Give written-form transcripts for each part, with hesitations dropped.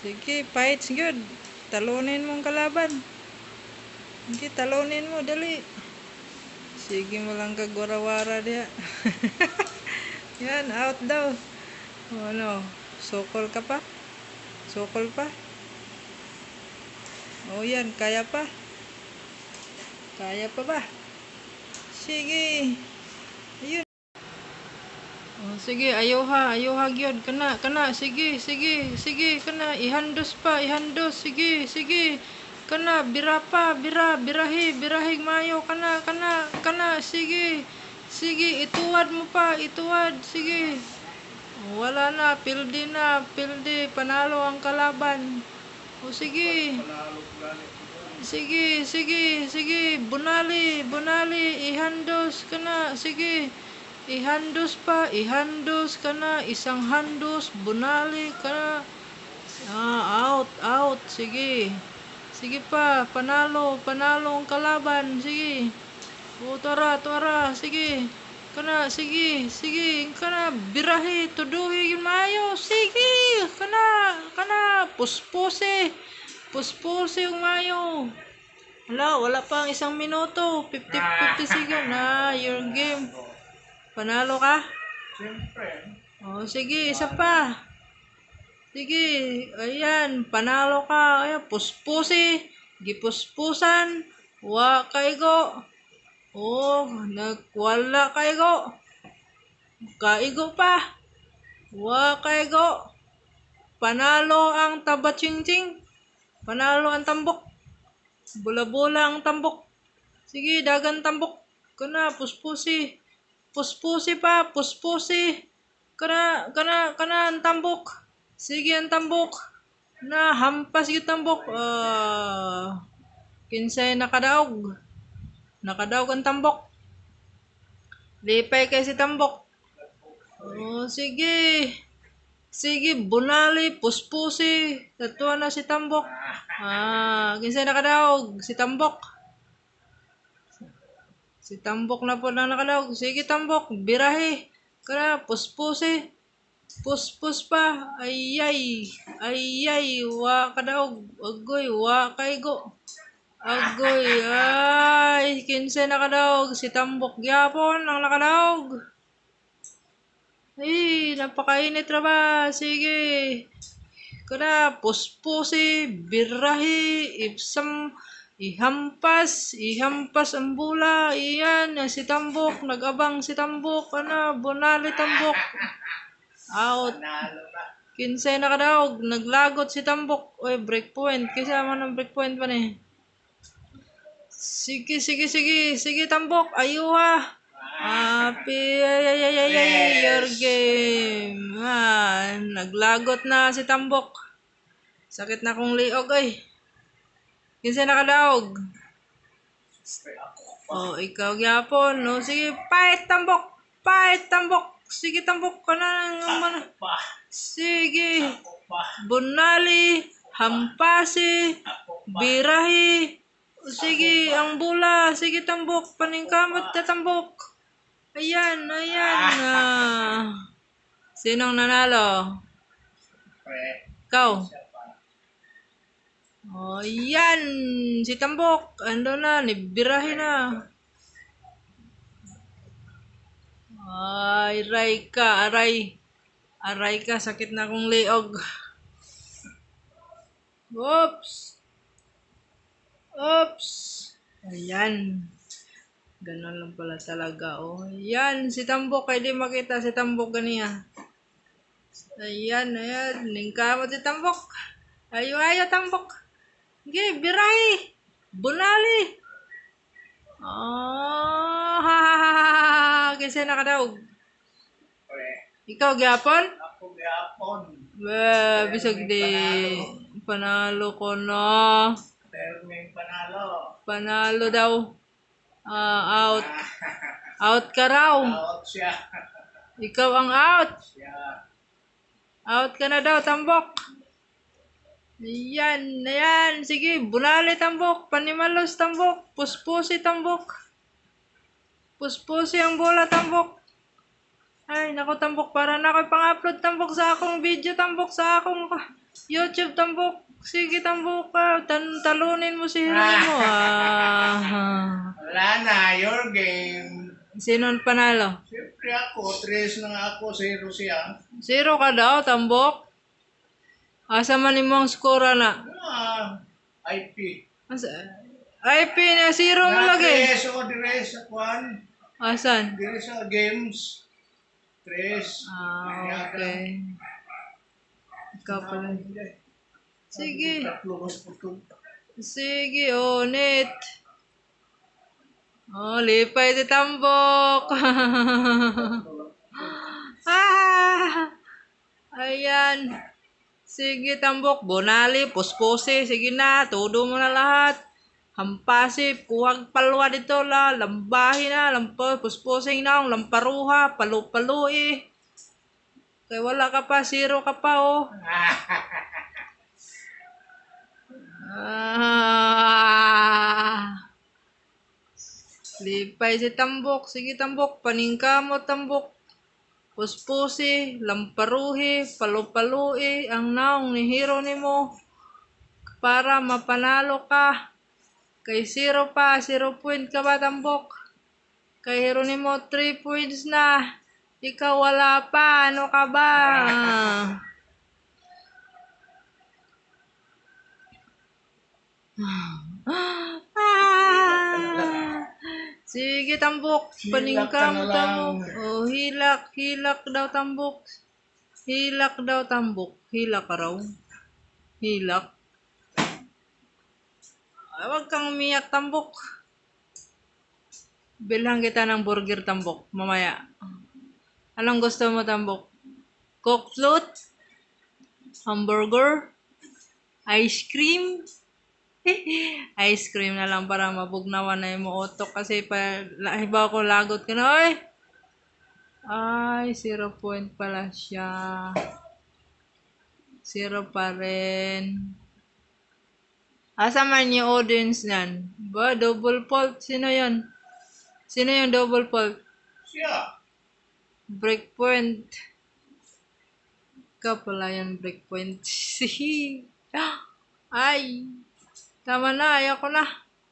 Sige, fights good. Talunin mong kalaban. Sige, talunin mo, dali. Sige mo lang kagwarawara diya. Yan, out daw. Ano, sokol ka pa? Sokol pa? Oh, yan, kaya pa? Kaya pa ba? Sige. Ayun. Oh, sige, ayaw ha gyud kana, sige, kana, ihandos pa, sige, kana, birahi mayo, kana, sige, ituwad mo pa, sige, wala na, pildi, panalo ang kalaban, o sige, bunali, ihandos kana, sige, ihandos kana, isang handos, bunali kana, out, sige pa, panalo ang kalaban, sige, o tora, sige, kana, kana, birahi, tuduhi yung mayo, sige, kana, puspusi yung mayo. Wala pang 1 minuto, 50 second na, your game. Panalo ka? Siyempre. Oh, sige, isa pa. Sige, ayan, panalo ka. Ayan, puspusi, gipuspusan, wa kaigo. Oh, wala kaigo. Kaigo pa. Wa kaigo. Panalo ang tabatsingtsing. Panalo ang tambok. Bula-bula ang tambok. Sige, dagan tambok. Kana, puspusi. Puspusi pa, kana ang tambok. Sige ang tambok. Na hampas yung tambok. Kinsay nakadaog ang tambok. Lipay kay si tambok. Oh, sige, bunali, puspusi. Tatuwa na si tambok. Kinsay nakadaog? Si tambok. Si tambok na po na nakalaog. Sige tambok, birahi. Kana, puspusi. Puspus pa. Ayay, wa kadaog. Agoy, wa kaigo. Agoy, ay, kinse nakadaog. Si tambok gyapon ang nakadaog. Ay, napakainit ra ba? Sige. Kana, puspusi, birahi, ipsam, ihampas ang bula, iyan, si tambok, nag-abang si tambok, bunali tambok, out, kinsay nakadaog, naglagot si tambok, oy, breakpoint, kisa man ang breakpoint pa ni, sige, tambok, ayuha, your game, naglagot na si tambok, sakit na kong liog, ay. Kinsa nakadaog? Oh, ikaw gyapon. No, sige, fight tambok. Sige tambok kana man. Sige. Bunali, hampasi, birahi. Sige, ang bula. Sige tambok, paningkamot ta tambok. Ayan. Sinong nanalo? Ikaw. Oh, yan. Si tambok. Ando na. Nibirahe na. Ay, aray ka. Aray ka. Sakit na akong liog. Oops. Ayan. Ganon lang pala talaga. Oh, yan. Si tambok. Kaya di makita si tambok ganiya. Ayan. Ningkamot si tambok. Ayaw tambok. Okay, birahi. Bunali. Kasi nakadaog. Ikaw gyapon? Ako gyapon. Bisag di panalo ko no. Terming panalo. Panalo daw. Out. Out ka raw. Out siya. Ikaw ang out. Siya. Out ka na daw, tambok. Ayan. Sige, bunali tambok. Panimalos tambok. Puspusi tambok. Puspusi ang bola tambok. Ay, naku, tambok. Para na ako'y pang-upload, tambok, sa akong video, tambok, sa akong YouTube, tambok. Sige, tambok ka. Talunin mo si hero mo. Ah. Wala na, your game. Sino ang panalo? Siyempre ako, 3 na nga ako, 0 siya. 0 ka daw, tambok? Asa man imong score na? IP. Asa? IP na 0 mo lagi. 3 o dire sa kwan. Asan? Dire sa games. 3. Okay. Ikaw pala. Sige. Sige, net. Lipay di tambok. Ayan. Sige, tambok. Bonali, puspose. Sige na, todo mo na lahat. Hampasip, kuhag palwa dito la, lambahin na, puspusing na, lamparuha, palu-palu eh. Kaya wala ka pa, 0 ka pa oh. Lipay si tambok. Sige tambok, paningka mo tambok. Puspusi, lamparuhi, palu-palui, ang naong ni hero ni mo. Para mapanalo ka. Kay 0 pa, 0 point ka ba tambok? Kay hero ni mo 3 points na. Ikaw wala pa, ano ka ba? Sige tambok, paningka mo tambok. Hilak daw tambok. Hilak daw tambok. Hilak ka raw. Hilak. Ay, wag kang umiyak tambok. Bilhan kita ng burger tambok, mamaya. Anong gusto mo tambok? Coke float? Hamburger? Ice cream? Ice cream na lang para mabugnawan na yung utok kasi iba ko lagot ka na, oy. Ay, 0 point pala siya. 0 pa rin. Asa man yung audience niyan? Ba, double fault? Sino yon? Sino yung double fault? Siya. Breakpoint. Ka pala yan, breakpoint. Ay, tama na, ayoko na.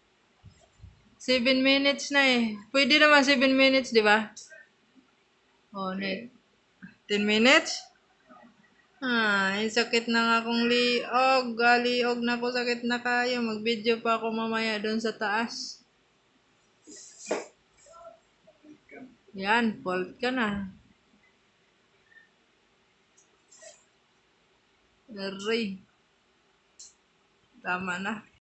7 minutes na eh. Pwede naman 7 minutes, di ba? Net. 10 minutes? Ay, sakit na nga akong liog. Liog na ako, sakit na kayo. Mag-video pa ako mamaya doon sa taas. Yan, fault ka na. Aray. Tama na.